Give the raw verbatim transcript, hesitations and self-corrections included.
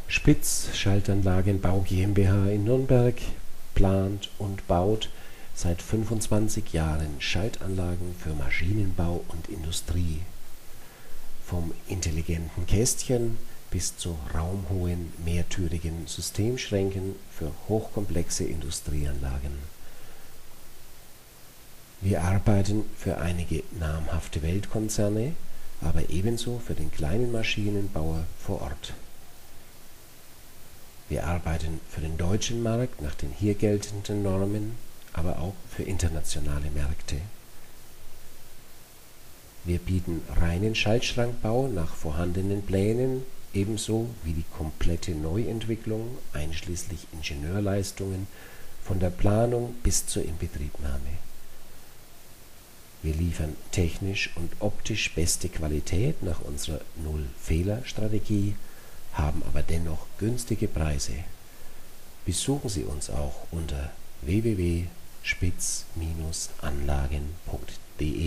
Spitz Schaltanlagenbau GmbH in Nürnberg plant und baut seit fünfundzwanzig Jahren Schaltanlagen für Maschinenbau und Industrie. Vom intelligenten Kästchen bis zu raumhohen, mehrtürigen Systemschränken für hochkomplexe Industrieanlagen. Wir arbeiten für einige namhafte Weltkonzerne, aber ebenso für den kleinen Maschinenbauer vor Ort. Wir arbeiten für den deutschen Markt nach den hier geltenden Normen, aber auch für internationale Märkte. Wir bieten reinen Schaltschrankbau nach vorhandenen Plänen, ebenso wie die komplette Neuentwicklung einschließlich Ingenieurleistungen von der Planung bis zur Inbetriebnahme. Wir liefern technisch und optisch beste Qualität nach unserer Null-Fehler-Strategie, haben aber dennoch günstige Preise. Besuchen Sie uns auch unter w w w punkt spitz Bindestrich anlagen punkt de.